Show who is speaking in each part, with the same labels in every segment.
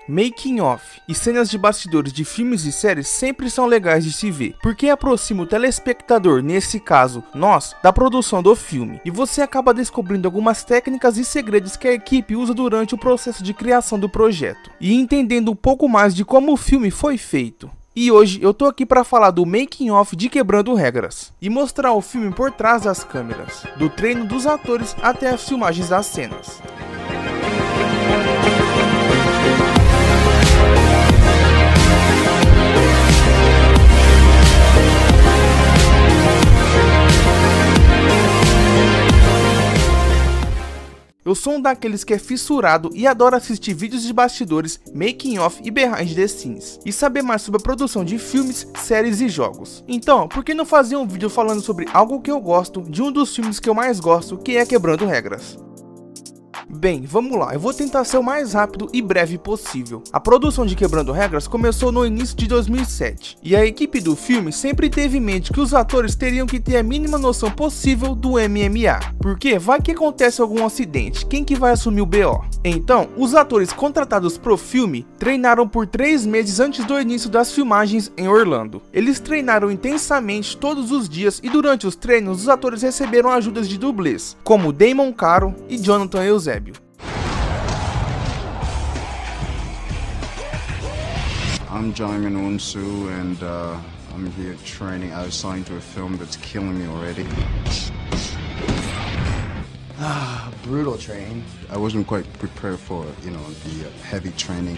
Speaker 1: Making of e cenas de bastidores de filmes e séries sempre são legais de se ver, porque aproxima o telespectador, nesse caso, nós, da produção do filme, e você acaba descobrindo algumas técnicas e segredos que a equipe usa durante o processo de criação do projeto, e entendendo um pouco mais de como o filme foi feito. E hoje eu tô aqui para falar do Making of de Quebrando Regras, e mostrar o filme por trás das câmeras, do treino dos atores até as filmagens das cenas. Eu sou um daqueles que é fissurado e adora assistir vídeos de bastidores, making of e behind the scenes, e saber mais sobre a produção de filmes, séries e jogos. Então, por que não fazer um vídeo falando sobre algo que eu gosto, de um dos filmes que eu mais gosto, que é Quebrando Regras? Bem, vamos lá, eu vou tentar ser o mais rápido e breve possível. A produção de Quebrando Regras começou no início de 2007, e a equipe do filme sempre teve em mente que os atores teriam que ter a mínima noção possível do MMA, porque vai que acontece algum acidente, quem que vai assumir o BO? Então, os atores contratados pro filme treinaram por 3 meses antes do início das filmagens em Orlando. Eles treinaram intensamente todos os dias e durante os treinos os atores receberam ajudas de dublês, como Damon Caro e Jonathan Eusébio.
Speaker 2: I'm Jaimin Unsu, and I'm here training. I was signed to a film that's killing me already.
Speaker 3: Brutal training.
Speaker 2: I wasn't quite prepared for, the heavy training.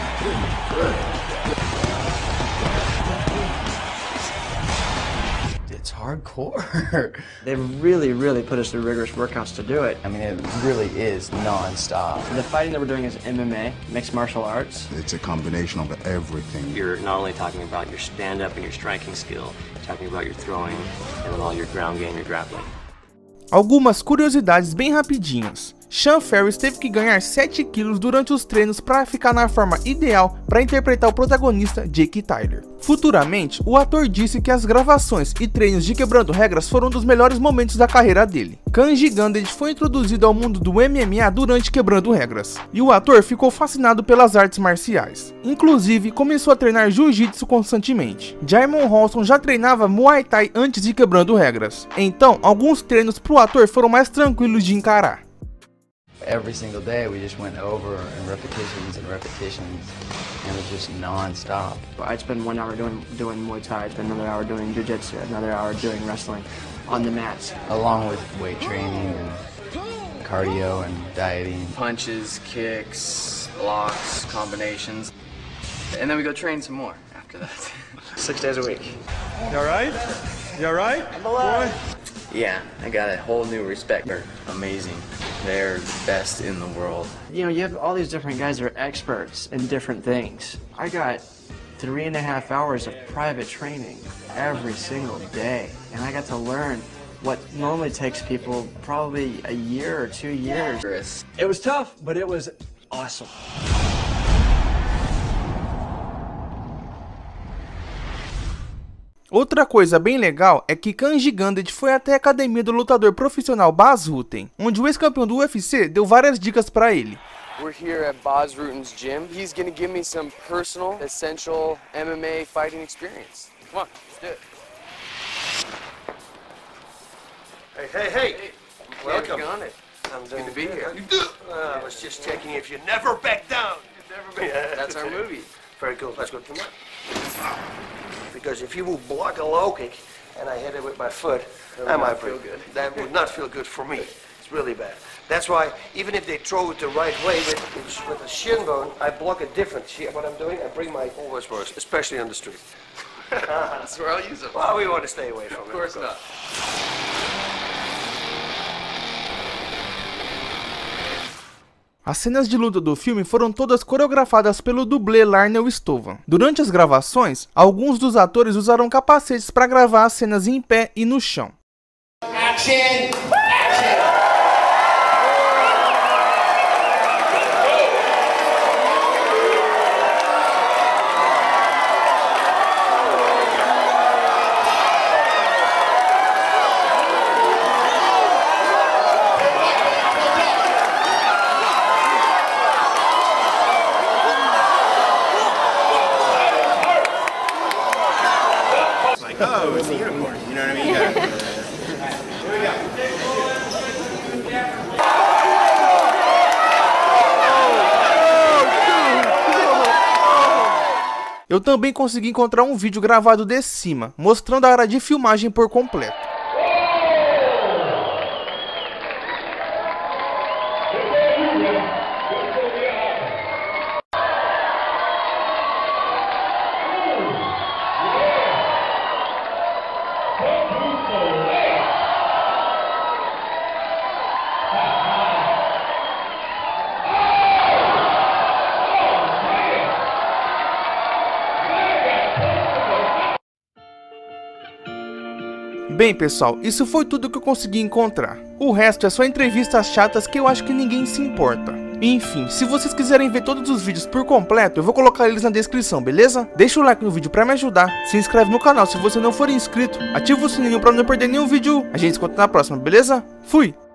Speaker 3: It's hardcore. They really put us through rigorous workouts to do it. I mean, it really is non-stop. The fighting that we're doing is MMA, mixed martial arts.
Speaker 2: It's a combination of everything.
Speaker 4: You're not only talking about your stand-up and your striking skill, you're talking about your throwing and with all your ground game, your grappling.
Speaker 1: Algumas curiosidades bem rapidinhas. Sean Ferris teve que ganhar 7 quilos durante os treinos para ficar na forma ideal para interpretar o protagonista Jake Tyler. Futuramente, o ator disse que as gravações e treinos de Quebrando Regras foram um dos melhores momentos da carreira dele. Kanji Gandhi foi introduzido ao mundo do MMA durante Quebrando Regras, e o ator ficou fascinado pelas artes marciais. Inclusive, começou a treinar jiu-jitsu constantemente. Jaimon Halston já treinava Muay Thai antes de Quebrando Regras, então alguns treinos para o ator foram mais tranquilos de encarar.
Speaker 3: Every single day we just went over and repetitions, and it was just non-stop.
Speaker 5: I'd spend 1 hour doing Muay Thai, I'd spend another hour doing Jiu-Jitsu, another hour doing wrestling on the mats.
Speaker 3: Along with weight training and cardio and dieting.
Speaker 6: Punches, kicks, blocks, combinations. And then we go train some more after that.
Speaker 5: 6 days a week.
Speaker 7: You alright? You alright?
Speaker 5: I'm alive.
Speaker 6: Yeah, I got a whole new respect. They're amazing. They're the best in the world.
Speaker 5: You know, you have all these different guys that are experts in different things. I got 3.5 hours of private training every single day, and I got to learn what normally takes people probably a year or 2 years. It was tough, but it was awesome.
Speaker 1: Outra coisa bem legal é que Kanji Gandhi foi até a academia do lutador profissional Bas Rutten, onde o ex-campeão do UFC deu várias dicas para ele.
Speaker 8: We're here at Bas Rutten's gym. He's gonna give me some personal, essential MMA fighting experience. Come on, let's do it.
Speaker 9: Hey! Welcome.
Speaker 8: I'm good to be here.
Speaker 9: I was just checking if you never back down.
Speaker 8: That's our movie.
Speaker 9: Very cool. Let's go. Come on. Because if you will block a low kick and I hit it with my foot, I might feel good. That would not feel good for me. It's really bad. That's why even if they throw it the right way with a shin bone, I block it different. See what I'm doing? I bring my always worse, especially on the street.
Speaker 6: That's where I'll use them.
Speaker 9: Well, we want to stay away from it.
Speaker 6: Of course not.
Speaker 1: As cenas de luta do filme foram todas coreografadas pelo dublê Larnell Stovan. Durante as gravações, alguns dos atores usaram capacetes para gravar as cenas em pé e no chão.
Speaker 9: Action!
Speaker 10: oh, it's a unicorn. You know what I mean? Here we go.
Speaker 1: Eu também consegui encontrar um vídeo gravado de cima, mostrando a área de filmagem por completo. Bem pessoal, isso foi tudo que eu consegui encontrar. O resto é só entrevistas chatas que eu acho que ninguém se importa. Enfim, se vocês quiserem ver todos os vídeos por completo, eu vou colocar eles na descrição, beleza? Deixa o like no vídeo pra me ajudar, se inscreve no canal se você não for inscrito, ativa o sininho pra não perder nenhum vídeo. A gente se encontra na próxima, beleza? Fui!